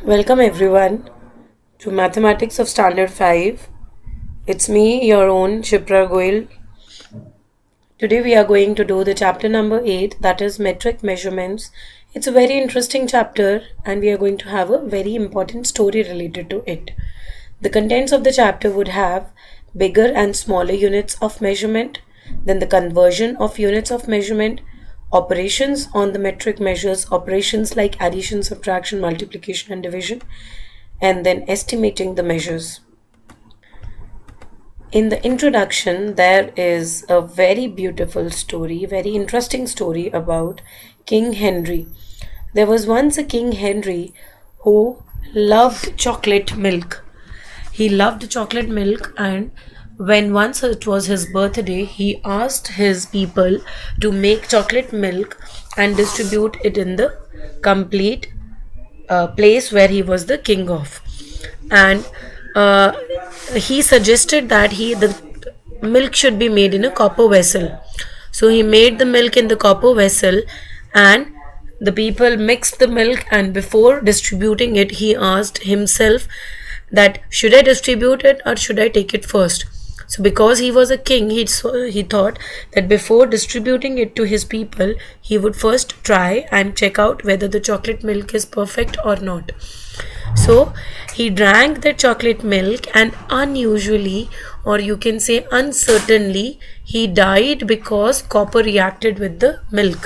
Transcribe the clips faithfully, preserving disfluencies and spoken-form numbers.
Welcome everyone to Mathematics of Standard five. It's me, your own Shipra Goyal. Today we are going to do the chapter number eight, that is metric measurements. It's a very interesting chapter and we are going to have a very important story related to it. The contents of the chapter would have bigger and smaller units of measurement, then the conversion of units of measurement, operations on the metric measures, operations like addition, subtraction, multiplication and division, and then estimating the measures. In the introduction, there is a very beautiful story, very interesting story about King Henry. There was once a King Henry who loved chocolate milk. He loved chocolate milk, and when once it was his birthday, he asked his people to make chocolate milk and distribute it in the complete uh, place where he was the king of. And uh, he suggested that he the milk should be made in a copper vessel. So he made the milk in the copper vessel, and the people mixed the milk, and before distributing it, he asked himself that should I distribute it or should I take it first? So because he was a king, he, he thought that before distributing it to his people, he would first try and check out whether the chocolate milk is perfect or not. So he drank the chocolate milk, and unusually, or you can say uncertainly, he died because copper reacted with the milk.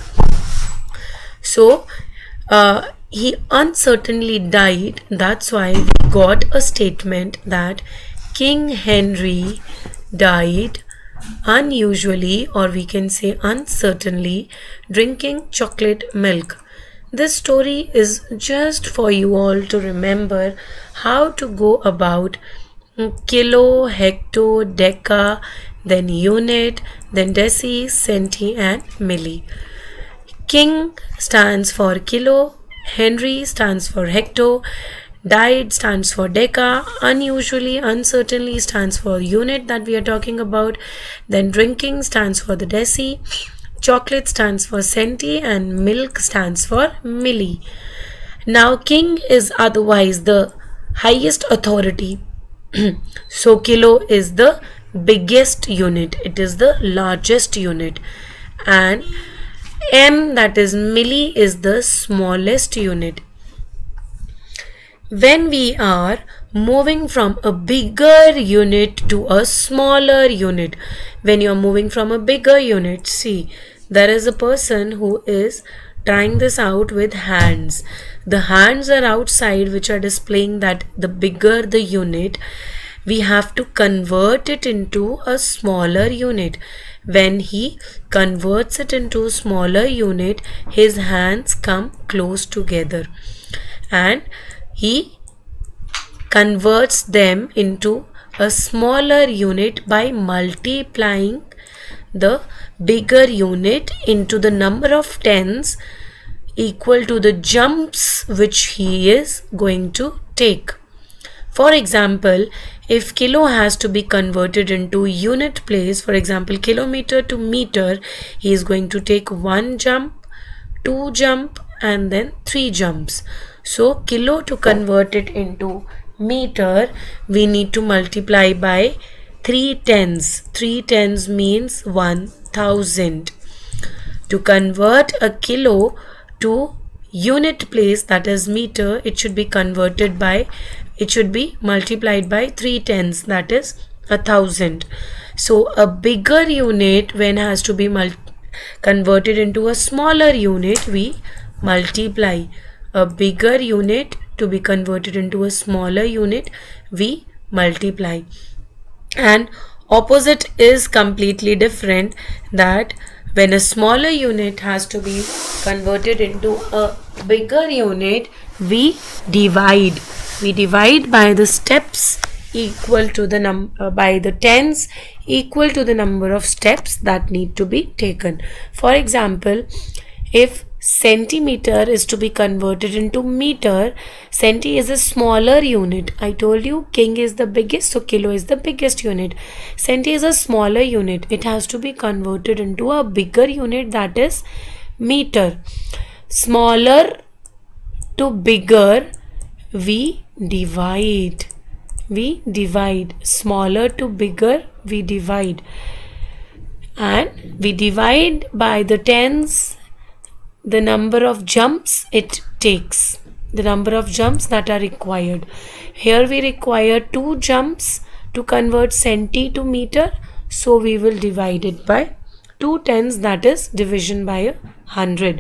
So uh, he uncertainly died. That's why we got a statement that King Henry died unusually, or we can say uncertainly, drinking chocolate milk. This story is just for you all to remember how to go about kilo, hecto, deca, then unit, then deci, centi and milli. King stands for kilo, Henry stands for hecto, died stands for deca, unusually, uncertainly stands for unit that we are talking about, then drinking stands for the deci, chocolate stands for centi, and milk stands for milli. Now king is otherwise the highest authority. So kilo is the biggest unit, it is the largest unit, and M, that is milli, is the smallest unit. When we are moving from a bigger unit to a smaller unit, when you are moving from a bigger unit, see, there is a person who is trying this out with hands. The hands are outside, which are displaying that the bigger the unit, we have to convert it into a smaller unit. When he converts it into a smaller unit, his hands come close together and he converts them into a smaller unit by multiplying the bigger unit into the number of tens equal to the jumps which he is going to take. For example, if kilo has to be converted into unit place, for example kilometer to meter, he is going to take one jump, two jump and then three jumps. So kilo, to convert it into meter, we need to multiply by three tens. Three tens means one thousand. To convert a kilo to unit place, that is meter, it should be converted by it should be multiplied by three tens, that is a thousand. So a bigger unit, when has to be converted into a smaller unit, we multiply. A bigger unit to be converted into a smaller unit, we multiply. And opposite is completely different, that when a smaller unit has to be converted into a bigger unit, we divide. We divide by the steps equal to the num uh, by the tens equal to the number of steps that need to be taken. For example, if centimeter is to be converted into meter, centi is a smaller unit. I told you king is the biggest, so kilo is the biggest unit. Centi is a smaller unit. It has to be converted into a bigger unit, that is meter. Smaller to bigger, we divide. We divide. Smaller to bigger, we divide. And we divide by the tens, the number of jumps it takes, the number of jumps that are required. Here we require two jumps to convert centi to meter, so we will divide it by two tens, that is division by a hundred.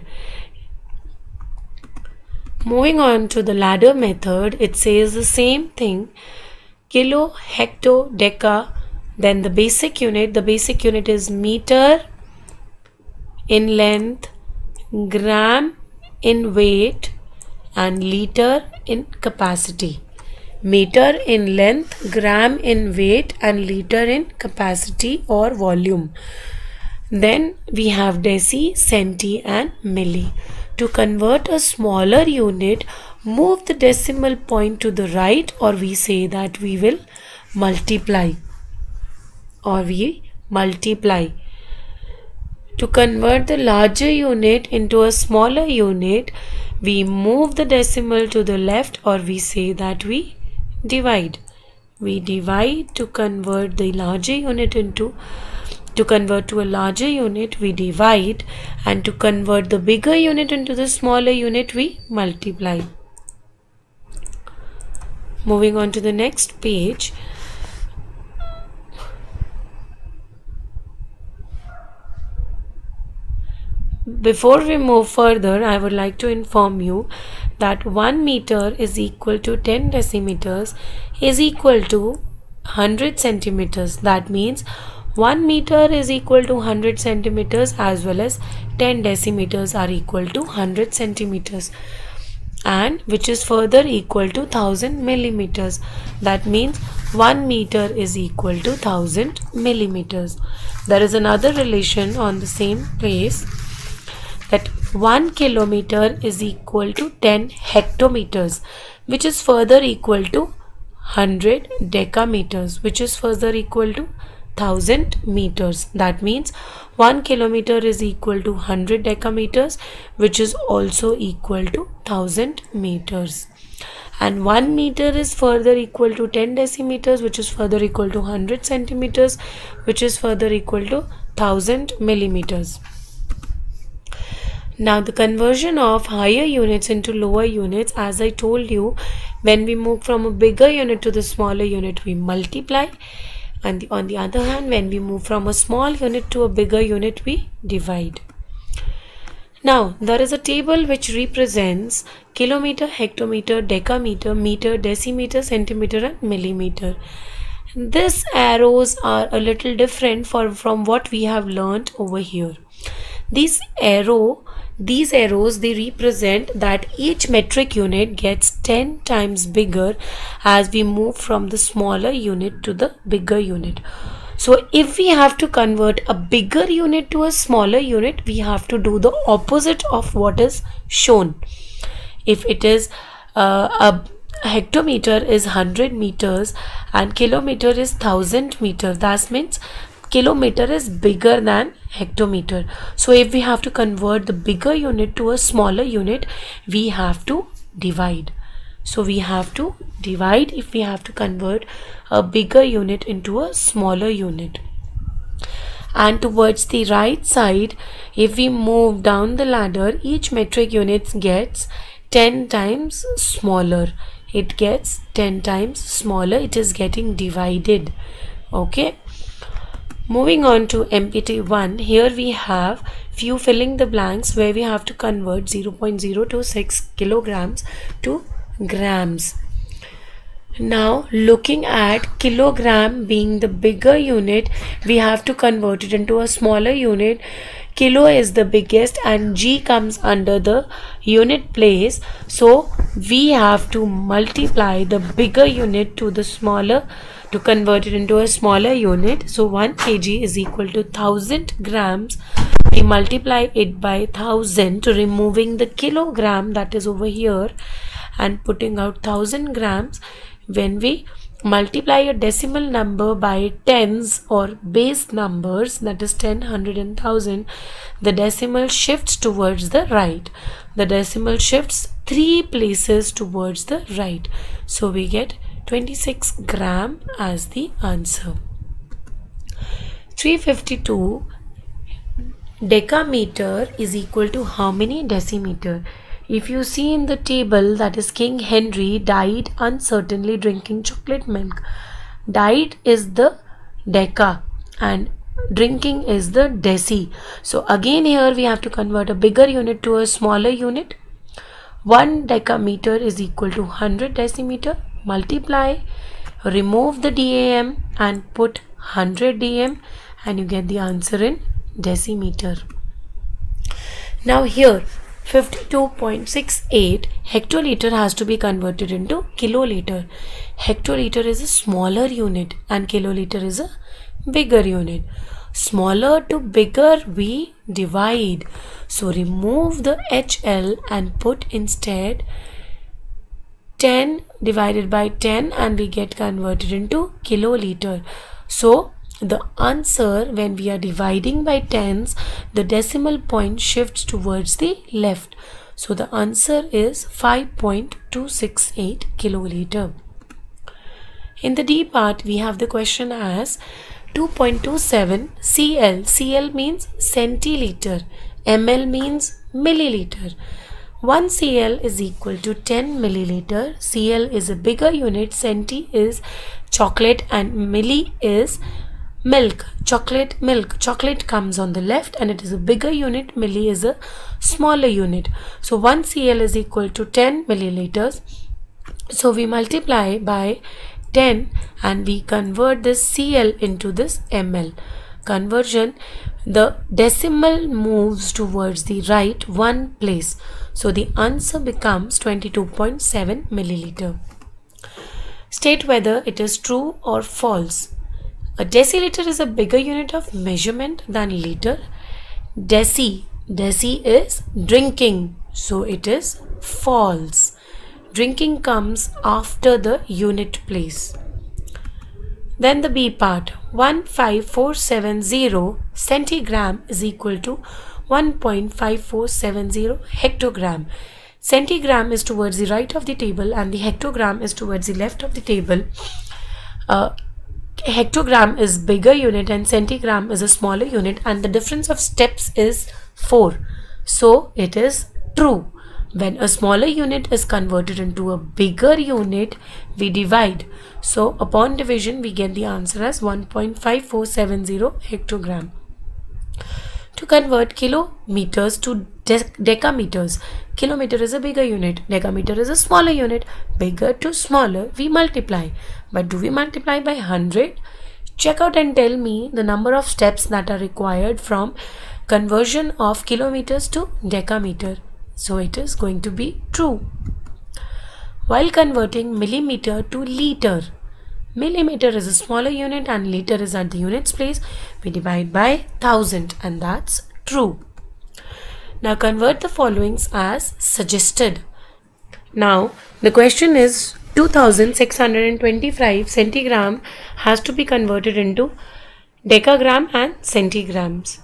Moving on to the ladder method, it says the same thing. Kilo, hecto, deca, then the basic unit. The basic unit is meter in length, gram in weight, and liter in capacity. Meter in length, gram in weight, and liter in capacity or volume. Then we have deci, centi, and milli. To convert a smaller unit, move the decimal point to the right, or we say that we will multiply. Or we multiply. To convert the larger unit into a smaller unit, we move the decimal to the left, or we say that we divide. We divide to convert the larger unit into To convert to a larger unit, we divide, and to convert the bigger unit into the smaller unit, we multiply. Moving on to the next page. Before we move further, I would like to inform you that one meter is equal to ten decimeters is equal to one hundred centimeters. That means one meter is equal to one hundred centimeters, as well as ten decimeters are equal to one hundred centimeters, and which is further equal to one thousand millimeters. That means one meter is equal to one thousand millimeters. There is another relation on the same place, that one kilometer is equal to ten hectometers, which is further equal to one hundred decameters, which is further equal to one thousand meters. That means one kilometer is equal to one hundred decameters, which is also equal to one thousand meters. And one meter is further equal to ten decimeters, which is further equal to one hundred centimeters, which is further equal to one thousand millimeters. Now the conversion of higher units into lower units, as I told you, when we move from a bigger unit to the smaller unit, we multiply. And on the other hand, when we move from a small unit to a bigger unit, we divide. Now, there is a table which represents kilometer, hectometer, decameter, meter, decimeter, centimeter, and millimeter. These arrows are a little different for, from what we have learned over here. These arrow, these arrows, they represent that each metric unit gets ten times bigger as we move from the smaller unit to the bigger unit. So if we have to convert a bigger unit to a smaller unit, we have to do the opposite of what is shown. If it is uh, a hectometer is one hundred meters and kilometer is one thousand meters, that means kilometer is bigger than hectometer. So if we have to convert the bigger unit to a smaller unit, we have to divide. So we have to divide if we have to convert a bigger unit into a smaller unit. And towards the right side, if we move down the ladder, each metric unit gets ten times smaller. It gets ten times smaller. It is getting divided. Okay. Moving on to M P T one, here we have few filling the blanks where we have to convert zero point zero two six kilograms to grams. Now looking at kilogram being the bigger unit, we have to convert it into a smaller unit. Kilo is the biggest and G comes under the unit place, so we have to multiply the bigger unit to the smaller to convert it into a smaller unit. So one kilogram is equal to one thousand grams. We multiply it by one thousand, removing the kilogram that is over here and putting out one thousand grams. When we multiply a decimal number by tens or base numbers, that is ten, one hundred and one thousand, the decimal shifts towards the right. The decimal shifts three places towards the right. So we get twenty-six gram as the answer. three hundred fifty-two decameter is equal to how many decimeter? If you see in the table, that is King Henry died uncertainly drinking chocolate milk. Died is the deca and drinking is the deci. So again here we have to convert a bigger unit to a smaller unit. one decameter is equal to one hundred decimeter. Multiply, remove the dam and put one hundred dm and you get the answer in decimeter. Now here fifty-two point six eight hectoliter has to be converted into kiloliter. Hectoliter is a smaller unit and kiloliter is a bigger unit. Smaller to bigger we divide. So remove the H L and put instead ten divided by ten and we get converted into kiloliter. So the answer, when we are dividing by tens, the decimal point shifts towards the left. So the answer is five point two six eight kiloliter. In the D part, we have the question as two point two seven C L. C L means centiliter. M L means milliliter. one C L is equal to ten milliliter. C L is a bigger unit. Centi is chocolate and milli is milk. Chocolate, milk. Chocolate comes on the left and it is a bigger unit. Milli is a smaller unit. So one C L is equal to ten milliliters. So we multiply by ten and we convert this C L into this M L. Conversion, the decimal moves towards the right one place. So the answer becomes twenty-two point seven milliliter. State whether it is true or false. A deciliter is a bigger unit of measurement than liter. Deci, deci is drinking. So it is false. Drinking comes after the unit place. Then the B part, one five four seven zero centigram is equal to one point five four seven zero hectogram. Centigram is towards the right of the table and the hectogram is towards the left of the table. Uh, hectogram is bigger unit and centigram is a smaller unit and the difference of steps is four. So it is true. When a smaller unit is converted into a bigger unit, we divide. So upon division, we get the answer as one point five four seven zero hectogram. To convert kilometers to de decameters, kilometer is a bigger unit, decameter is a smaller unit. Bigger to smaller, we multiply. But do we multiply by one hundred? Check out and tell me the number of steps that are required from conversion of kilometers to decameter. So it is going to be true. While converting millimeter to liter, millimeter is a smaller unit and liter is at the units place, we divide by thousand and that's true. Now convert the followings as suggested. Now the question is two thousand six hundred twenty-five centigram has to be converted into decagram and centigrams.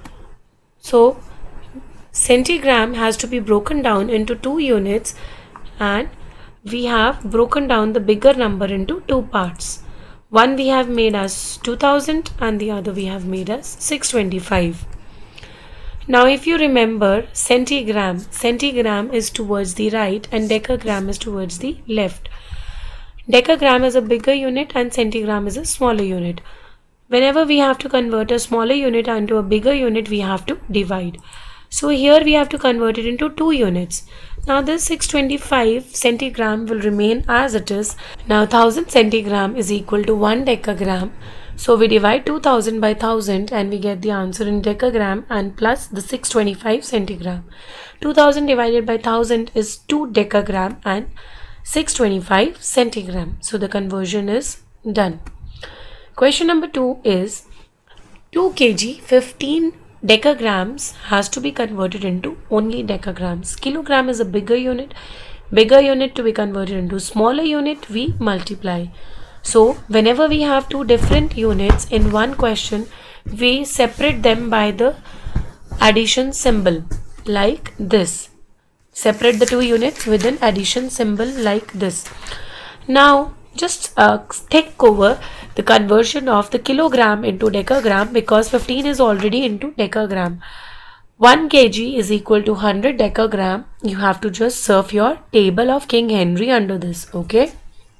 So centigram has to be broken down into two units and we have broken down the bigger number into two parts. One we have made as two thousand and the other we have made as six hundred twenty-five. Now if you remember, centigram, centigram is towards the right and decagram is towards the left. Decagram is a bigger unit and centigram is a smaller unit. Whenever we have to convert a smaller unit into a bigger unit, we have to divide. So here we have to convert it into two units. Now this six hundred twenty-five centigram will remain as it is. Now one thousand centigram is equal to one decagram. So we divide two thousand by one thousand and we get the answer in decagram and plus the six hundred twenty-five centigram. two thousand divided by one thousand is two decagram and six hundred twenty-five centigram. So the conversion is done. Question number two is two kilograms, fifteen decagrams has to be converted into only decagrams. Kilogram is a bigger unit. Bigger unit to be converted into smaller unit, we multiply. So whenever we have two different units in one question, we separate them by the addition symbol like this. Separate the two units with an addition symbol like this. Now just uh, take over the conversion of the kilogram into decagram, because fifteen is already into decagram. one kilogram is equal to one hundred decagram. You have to just serve your table of King Henry under this. Okay.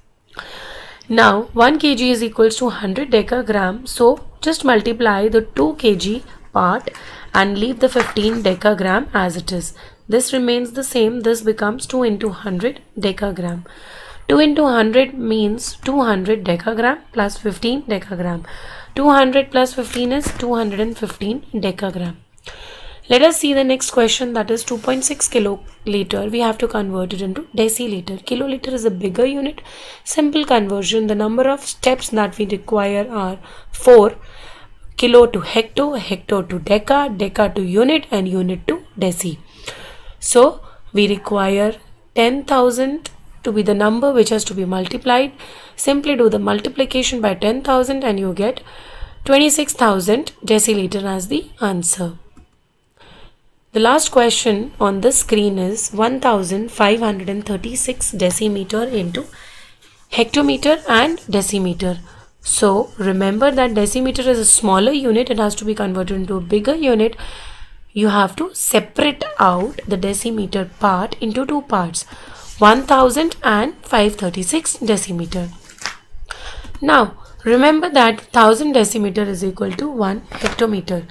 Now one kilogram is equals to one hundred decagram. So just multiply the two kilogram part and leave the fifteen decagram as it is. This remains the same. This becomes two into one hundred decagram. two into one hundred means two hundred decagram plus fifteen decagram. two hundred plus fifteen is two hundred fifteen decagram. Let us see the next question, that is two point six kiloliter. We have to convert it into deciliter. Kiloliter is a bigger unit. Simple conversion. The number of steps that we require are four. Kilo to hecto, hecto to deca, deca to unit, and unit to deci. So we require ten thousand to be the number which has to be multiplied. Simply do the multiplication by ten thousand and you get twenty-six thousand deciliter as the answer. The last question on the screen is one thousand five hundred thirty-six decimeter into hectometer and decimeter. So remember that decimeter is a smaller unit. It has to be converted into a bigger unit. You have to separate out the decimeter part into two parts, one thousand and five hundred thirty-six decimeter. Now remember that one thousand decimeter is equal to one hectometer.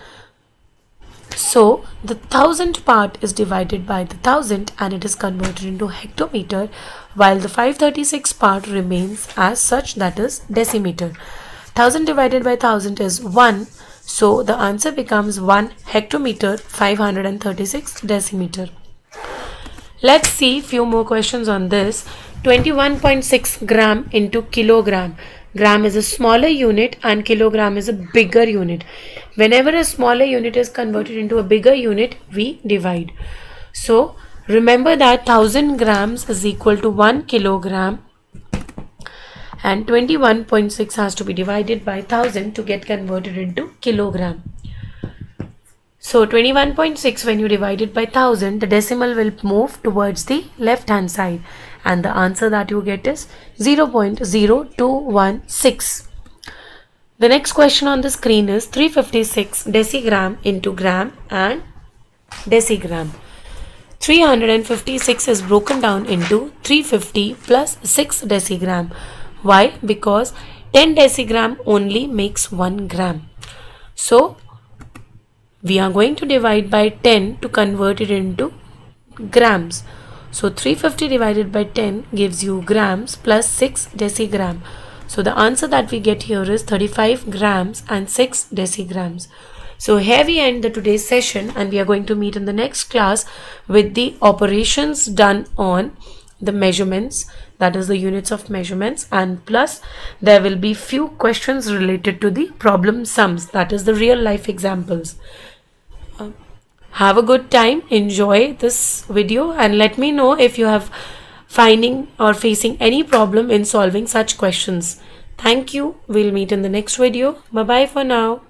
So the thousand part is divided by the thousand and it is converted into hectometer, while the five hundred thirty-six part remains as such, that is decimeter. Thousand divided by thousand is one. So the answer becomes one hectometer, five hundred thirty-six decimeter. Let's see few more questions on this. twenty-one point six gram into kilogram. Gram is a smaller unit and kilogram is a bigger unit. Whenever a smaller unit is converted into a bigger unit, we divide. So remember that one thousand grams is equal to one kilogram and twenty-one point six has to be divided by one thousand to get converted into kilogram. So twenty-one point six, when you divide it by one thousand, the decimal will move towards the left hand side and the answer that you get is zero point zero two one six. The next question on the screen is three hundred fifty-six decigram into gram and decigram. three hundred fifty-six is broken down into three hundred fifty plus six decigram. Why? Because ten decigram only makes one gram. So we are going to divide by ten to convert it into grams. So three hundred fifty divided by ten gives you grams plus six decigram. So the answer that we get here is thirty-five grams and six decigrams. So here we end the today's session and we are going to meet in the next class with the operations done on the measurements, that is the units of measurements, and plus there will be few questions related to the problem sums, that is the real life examples. Uh, have a good time, enjoy this video and let me know if you have finding or facing any problem in solving such questions. Thank you. We'll meet in the next video. Bye bye for now.